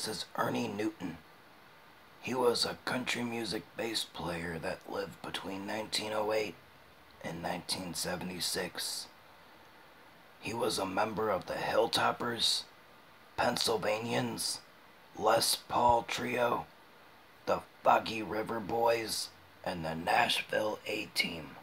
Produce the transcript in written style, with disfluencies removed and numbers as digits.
This is Ernie Newton. He was a country music bass player that lived between 1908 and 1976. He was a member of the Hilltoppers, Pennsylvanians, Les Paul Trio, the Foggy River Boys, and the Nashville A-Team.